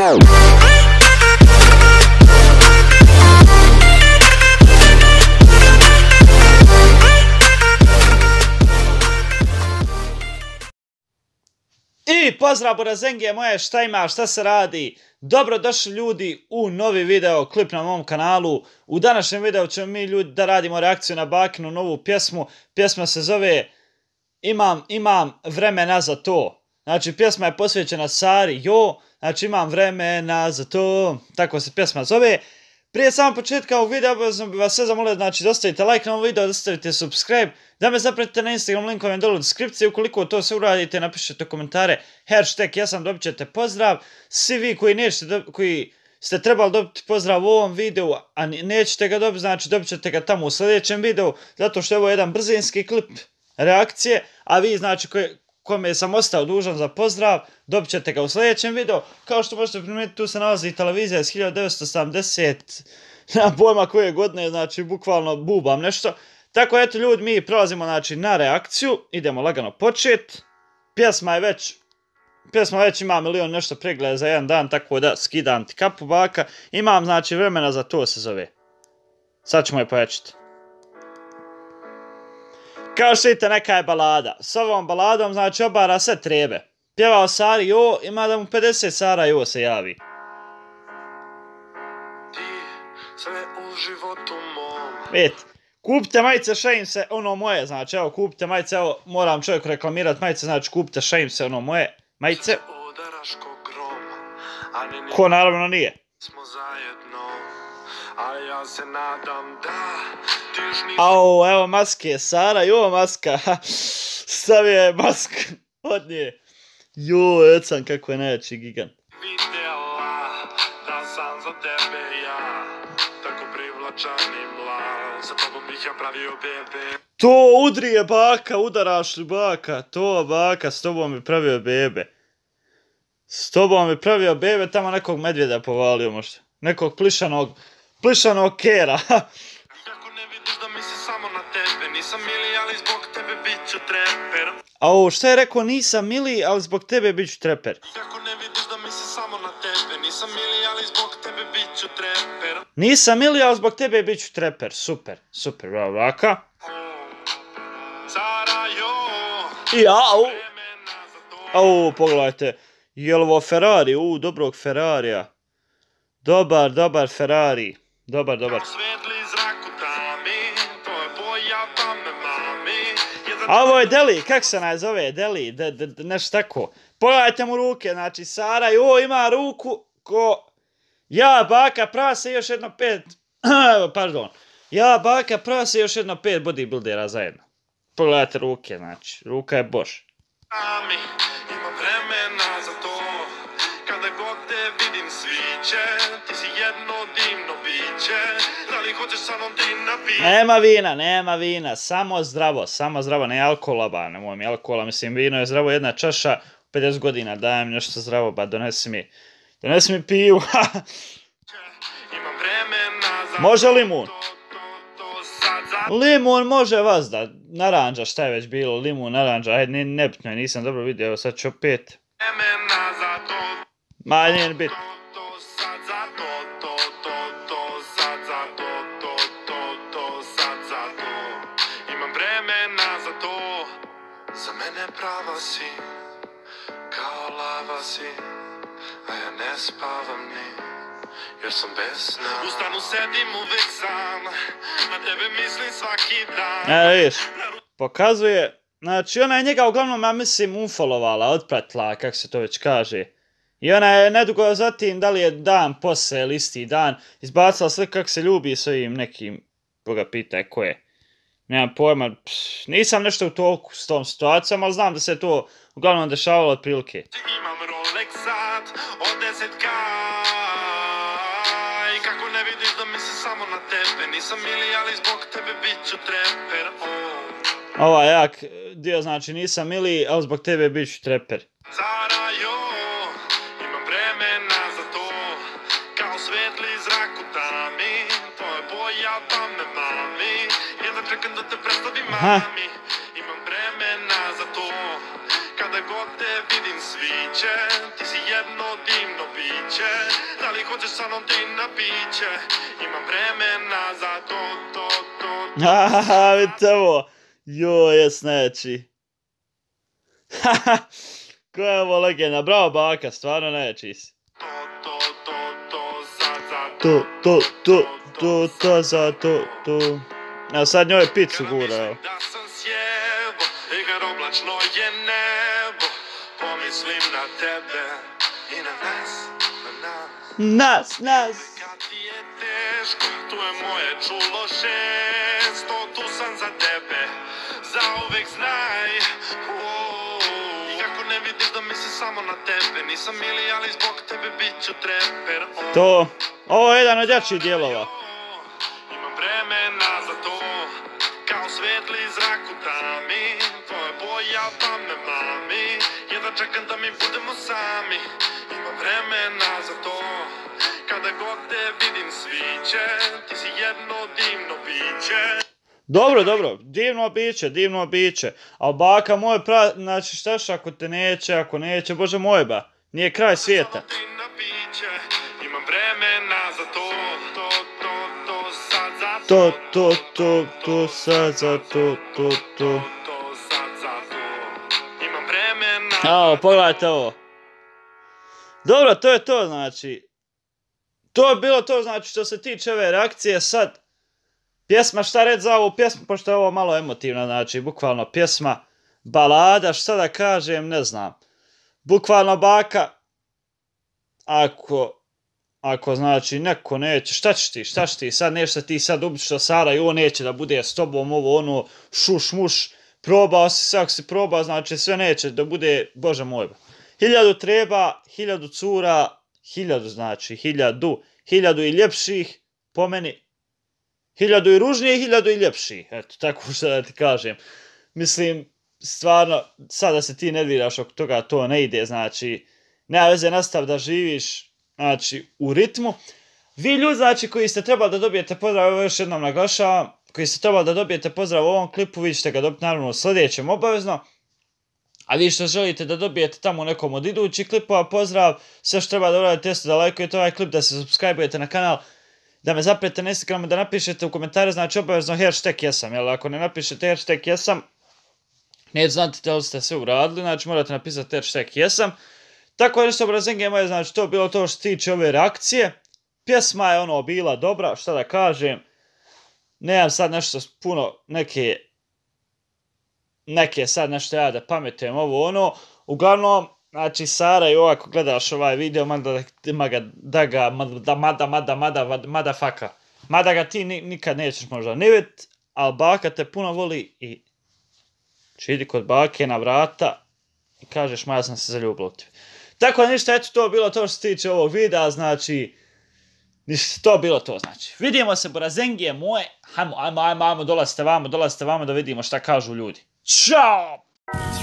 I pozdrav Burazengije moje, šta ima, šta se radi? Dobrodošli ljudi u novi video, klip na mom kanalu. U današnjem videu ćemo mi ljudi da radimo reakciju na Bakinu novu pjesmu. Pjesma se zove Imam vremena za to. Znači pjesma je posvećena Sari Jo, znači imam vremena za to, tako se pjesma zove. Prije samog početka ovog videa obavezno bih vas sve zamolio, znači da ostavite like na ovom videu, da ostavite subscribe, da me zapratite na Instagram, linkom je dole u deskripciji. Ukoliko to sve uradite, napišite komentare hashtag ja sam, dobit ćete pozdrav. Svi vi koji ste trebali dobiti pozdrav u ovom videu, a nećete ga dobiti, znači dobit ćete ga tamo u sljedećem videu, zato što je ovo jedan brzinski klip reakcije, a vi znači kome sam ostao dužan za pozdrav, dobit ćete ga u sljedećem videu. Kao što možete primijetiti, tu se nalazi televizija iz 1970, na pojma koje godine, znači bukvalno bubam nešto. Tako eto ljudi, mi prelazimo znači na reakciju, idemo lagano počet. Pjesma već ima milion nešto pregleda za jedan dan, tako da skidam ti kapu baka. Imam znači vremena za to se zove. Sad ćemo je pojačiti. Kao što vidite, neka je balada. S ovom baladom znači obara sve trebe. Pjevao Sari Jo, ima da mu 50 Sara Jo se javi. Vidite, kupite majice, šejim se, ono moje, znači evo kupite majice, evo moram čovjeku reklamirat majice, znači kupite, šejim se, ono moje majice. Ko naravno nije. Au, evo maske, Sara Jo maska, stavio je masku od nje. Jo, ecan kako je najjači gigant. To udri je baka, udaraš li baka, to baka, s tobom je pravio bebe. S tobom je pravio bebe, tamo nekog medvjeda povalio možda. Nekog plišanog kera. Au, šta je rekao, nisam mili, ali zbog tebe bit ću treper. Nisam mili, ali zbog tebe bit ću treper. Super, super, bravo, baka. I au, pogledajte. Je li ovo Ferrari? Dobrog Ferrarija. Dobar Ferrari. Dobar. A ovo je Deli, kak se naj zove? Deli, nešto tako. Pogledajte mu ruke, znači Sara Jo ima ruku ko... Ja, baka, prase još jedno 5... Pardon. Ja, baka, prase još jedno 5 bodybuildera zajedno. Pogledajte ruke, znači. Ruka je boš. Imam vremena za to, kada god te vidim sviće, ti si jedno divno biće, da li hoćeš sa mnom ti napijem? Nema vina, samo zdravo, ne alkohola ba, nemoj mi alkohola, mislim vino je zdravo, jedna čaša, 50 godina, daj mi nešto zdravo ba, donesi mi pivu, Može limun? Limun može vas da, naranđa, šta je već bilo, limun, naranđa, ajde, nebitno je, nisam dobro vidio, evo sad ću opet. Ma, nije bitno. Imam vremena za to, za mene prava si, kao lava si, a ja ne spavam ni. Jer sam bez sna. Ustanu, sedim uvek sam, na tebe mislim svaki dan. Vidiš, pokazuje, znači ona je njega uglavnom, ja mislim, unfollovala, otpratila, kako se to već kaže. I ona je nedugo zatim, da li je dan posle ili isti dan, izbacila sve kako se ljubi s ovim nekim, Boga pitaj ko je. Nemam pojma, nisam nešto u toku s tom situacijom, ali znam da se to uglavnom dešavalo otprilike. Imam Rolex sat od 10K. Nisam mili, ali zbog tebe bit ću treper. Ova jak dio znači nisam mili, ali zbog tebe bit ću treper. Sara Jo, imam vremena za to, kao svetli zrak u tami, tvoja boja pa me mami, jedva čekam da te predstavim mami. Imam vremena za to, kada god te vidim sviđa. biće, ti si jedno divno biće, da li hoćeš sa mnom ti na piće, imam vremena za to. Haha, vidite ovo. Joj, jes neći. Haha, koja je ovo legenda, bravo baka, stvarno neći si. To. A sad njoj picu gura, evo. Da sam sjevo, i kad oblačno je nebo, pomislim na tebe i na nas. Nas. Kad ti je teško, tu je moje čulo 600, tu sam za tebe, zauvek znaj. I kako ne vidiš da mislim samo na tebe, nisam mili, ali zbog tebe bit ću treper. To, ovo je jedan od jačih dijelova. Imam vremena za to, kao svetli zrak u tami, tvoja boja pa me mami, jedva čekam da mi budemo sami. Imam vremena za to, kada god te vidim sviće, ti si jedno divno biće. Dobro, divno biće. A baka moj znači štaš ako te neće, ako neće, bože moj ba, nije kraj svijeta. Imam vremena za to, sad za To, sad za to. Imam vremena. Evo, pogledajte ovo. Dobro, to je to, znači. To je bilo to, znači, što se tiče ove reakcije. Sad, pjesma, šta reći za ovu pjesmu, pošto je ovo malo emotivna, znači, bukvalno pjesma, balada, šta da kažem, ne znam. Bukvalno baka, ako znači neko neće, šta ćeš ti, sad nešto ti sad ubiti što Sara i on neće da bude s tobom, ovo ono, šuš muš, probao si, sve ako si probao, znači sve neće da bude, bože moj. 1000 treba, 1000 cura, 1000 znači, 1000 i ljepših, po meni, 1000 i ružnijih, 1000 i ljepših, eto, tako što da ti kažem. Mislim, stvarno, sad da se ti nerviraš oko toga, to ne ide, znači, nema veze, nastav da živiš, znači, u ritmu. Vi ljudi, znači, koji ste trebali da dobijete pozdrav, ovo još jednom naglašavam, koji ste trebali da dobijete pozdrav u ovom klipu, vi ćete ga dobiti naravno u sljedećem obavezno. A vi što želite da dobijete tamo u nekom od idućih klipova, pozdrav, sve što treba da uradite jeste da lajkujete ovaj klip, da se subscribe-ujete na kanal, da me zaprijete na Instagramu, da napišete u komentare, znači obavezno hashtag jesam, jel ako ne napišete hashtag jesam, neću znati da li ste sve uradili, znači morate napisati hashtag jesam. Tako je nešto Brazenge moje, znači to je bilo to što se tiče ove reakcije. Pjesma je ono bila dobra, šta da kažem. Nemam sad nešto puno, neke sad nešto ja da pametujem ovo ono. Uglavnom, znači Sara i ako gledaš ovaj video, mada ga ti nikad nećeš možda ne vidjeti, ali baka te puno voli i idi kod bake na vrata i kažeš ma ja sam se zaljubila u tebe. Tako da ništa, eto to bilo to što se tiče ovog videa, znači, ništa, to bilo to, znači. Vidimo se, Brazengije moje, ajmo, dolazite vamo da vidimo šta kažu ljudi. Ćao!